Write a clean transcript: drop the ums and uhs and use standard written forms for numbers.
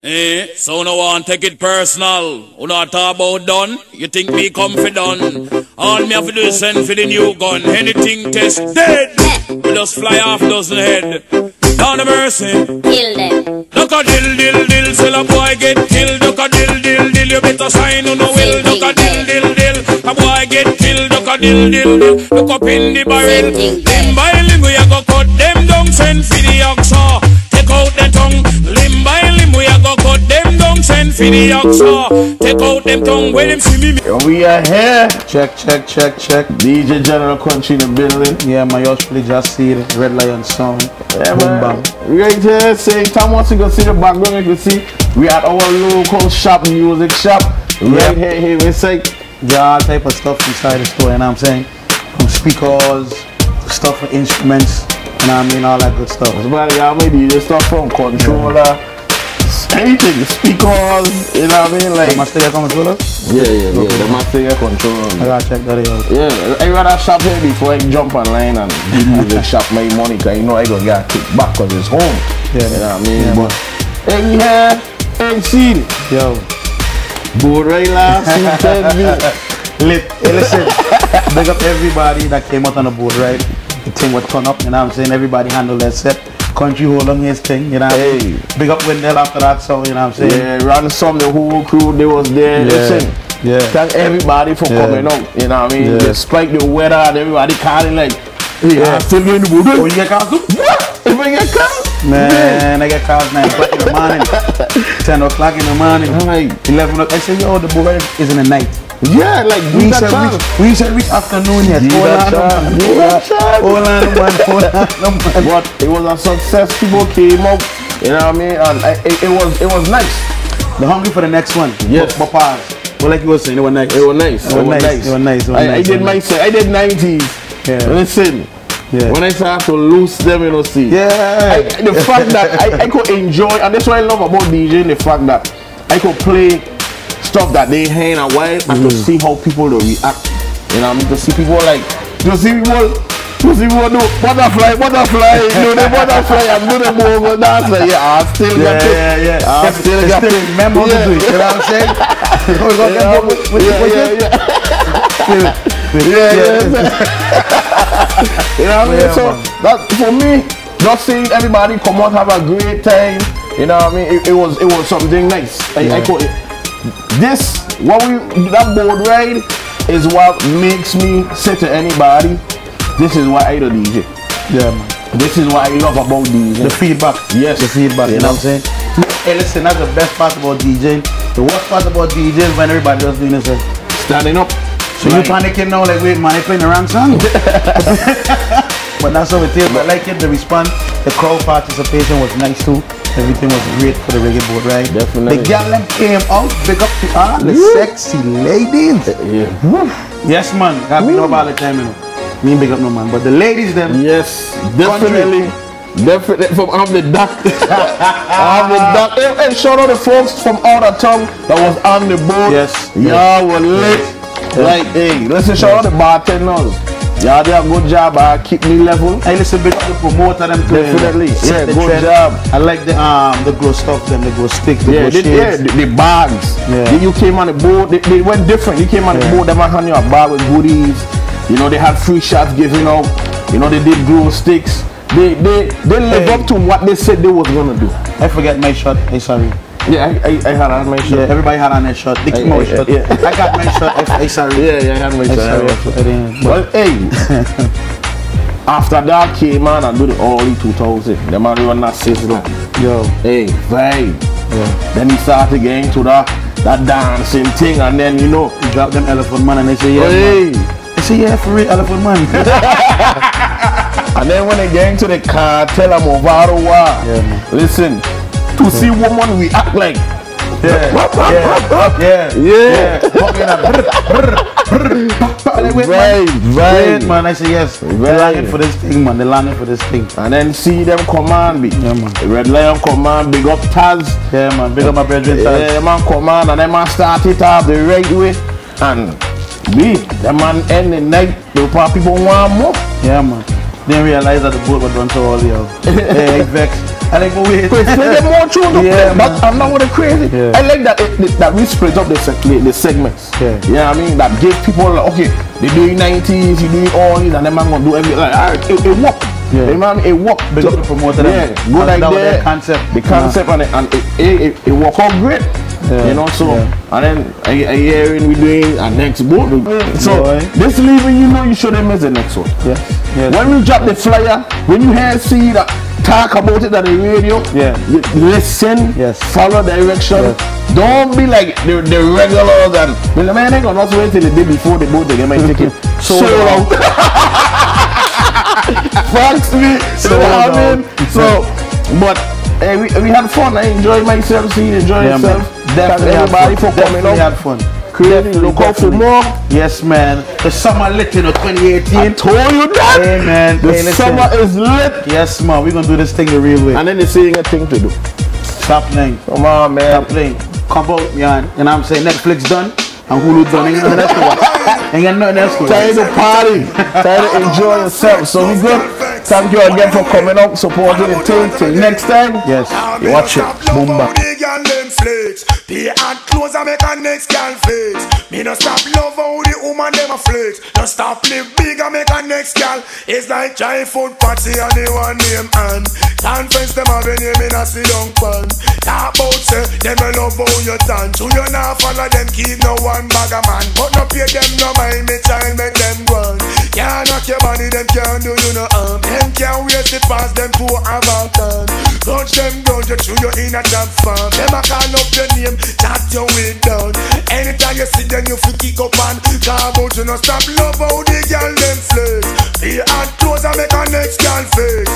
So no one take it personal. Who not talk about done? You think me come for done? All me have to do is send for the new gun. Anything test dead. We just fly off dozen head. Down the mercy. Kill them. Look a dill, till a boy get killed. Look a dill, you better sign on the will. Look a dill, a boy get killed. Look a dill, look up in the barrel. Limb by limb we a go cut them down. Send for the oxa. Take out the tongue. Limb by limb we a go cut them down. Send for the oxa. Take out them tongue. When them see me. We are here. Check. DJ General Kuntry in the building. Yeah, my yours play Jahseed, Red Lion Sound. Yeah, Boom, man. bam. Right here, saying, Tom wants to go see the background. You can see we at our local shop, music shop. Right here, we say. There are all type of stuff inside the store, you know what I'm saying? From speakers, stuff for instruments, you know what I mean? All that good stuff. But yeah, maybe the stuff from controller, anything, speakers, you know what I mean? Like, The master controller? Yeah, the master controller. I gotta check that out. Yeah, I rather shop here before I jump online and give music shop my money, because you know I gonna get a kick back because it's home. Yeah, you know what I mean? Yeah, but hey, we here, hey, see, yo. BoatRide last week, Lit. Hey, listen, big up everybody that came out on the boat ride. The thing would turn up, you know what I'm saying? Everybody handled their set. Kuntry hold on his thing, you know what I mean? Big up Wendell after that, so you know what I'm saying? Yeah, Ransom, the whole crew, they was there. Listen, thank everybody for coming out, you know what I mean? Despite the weather and everybody calling like, hey, I'm still doing the boat. Oh, you get calls too? What? If I get calls? Man, I get calls 9 o'clock in the morning, 10 o'clock in the morning, Right. 11 o'clock. I say, yo, the boat ride is in the night. Yeah, like We said which afternoon yet? Hold on, man. But it was a success. People came up, you know what I mean? And it was nice. They're hungry for the next one. Yes. But pause. Well, like you were saying, it was nice. It was nice. I did my set. I did 90s. Yeah. Listen. Yeah. When I start to lose them, you know, see. Yeah. The fact that I could enjoy, and that's what I love about DJing, the fact that I could play stuff that they hang a while and to see how people will react. You know what I mean? To see people like, to see people do butterfly, do the butterfly and do the move and dance. Like, yeah, I still get it. I still get it. Remember to do it. You know what I'm saying? You know what I mean? So that for me, just seeing everybody come out, have a great time. You know what I mean? It was something nice. I could, that boat ride is what makes me say to anybody, this is why I do DJ. Yeah, man. This is what I love about DJ. The feedback. Yes. The feedback, you know what I'm saying? Hey, listen, that's the best part about DJing. The worst part about DJing is when everybody just doing this. Standing up. So you panicking now, like, wait, man, I playing the wrong song. But that's how it is. But I like it, the response, the crowd participation was nice too. Everything was great for the reggae boat ride. Definitely. The girl them came out, big up to all the sexy ladies. Yes, man. Gotta be up all the time, you know. Me big up no man, but the ladies them. Yes, definitely. Definitely from off the dock. And shout out the folks from out of town that was on the boat. Yes. Y'all were lit. Like, hey, listen, shout out the bartenders. Y'all did a good job. Keep me level. I listen big up the promoter them too. Definitely. Yeah, the good trend. job. I like the glow stuff them, the glow stick, the glow shades. The bags. Yeah. You came on the boat, they went different. You came on the boat, they might hand you a bag with goodies. You know, they had free shots given out. You know, they did glow sticks. They live up to what they said they was gonna do. I forget my shot. Hey, sorry. Yeah, I had on my shirt. Yeah, everybody had on their shot. They came out shot. I got my shot. I sorry. Yeah, I had my shirt. But hey, after that came on and do the early 2000. The man run that sizzle. Yo. Hey, vibe. Yeah. Then he started getting to that dancing thing, and then you know, you drop them elephant man and they say yeah. Hey. Man. They say yeah for real elephant man. And then when they get into the car, tell them over listen. To see woman we act like right man. I say yes. They're longing for this thing, man. They're longing for this thing. And then see them command me. Yeah, man. Red Lion command, big up Taz. Yeah, man. Big up my brethren Taz. Yeah, man command, and then man start it off the right way. And the man end the night. The people want more. Yeah, man. Didn't realize that the boat was done so early. Hey, vex. I like movie. Still get more tune to Yeah, play, but I'm not with the crazy. Yeah. I like that we split up the segments. Yeah. You know what I mean? That give people like, okay, they doing 90s, you doing all these, and then man gonna do everything. Like, all right, it work. Yeah. You know what I mean? It work. Big up the promoter. Yeah, good that was idea. their concept. The concept and it work out great. Yeah. You know, so and then a year in we doing our next boat. So Boy. this leaving, you know, you shouldn't miss the next one. Yeah. Yeah. When we drop the flyer, when you hear see that talk about it on the radio, you listen, follow direction. Yes. Don't be like the regulars and well, man, I gonna not wait till the day before the boat they get my ticket. So long. Thanks me. So I mean, so but we had fun. I enjoyed myself, seeing enjoying myself. Definitely everybody for coming up. Had fun. Crazy, look out for more. Yes, man. The summer lit, 2018. I told you that. Hey, man. The summer is lit. Yes, man. We're gonna do this thing the real way. And then they're saying a thing to do. Stop playing. Come on, man. Stop playing. Come out, man. You know what I'm saying? Netflix done and Hulu done. Ain't nothing else to watch. Ain't got nothing else to watch. Time to party. Time to enjoy yourself. So we good. Thank you again for coming up, supporting the team. Till next time. Yes. You watch it. Boom, bam. Pay and close and make a next girl flex. Me no stop love how the woman dem a flex. No stop live big and make a next girl. It's like giant food party and they one name and conference them have a name in a sit down pan. Talk about say them a love how you done. To you now follow them keep no one bag a man. But no pay them no mind me child make them run. Can't knock your body them can't do you no harm. Them can't waste it past them to have a gun. Touch them down you through your inner job farm. Them a call up your name. Chat your way down. Anytime you see them, you feel kick up and come out. You no stop love how the girl them flex. Be hard clothes and make a next girl flex.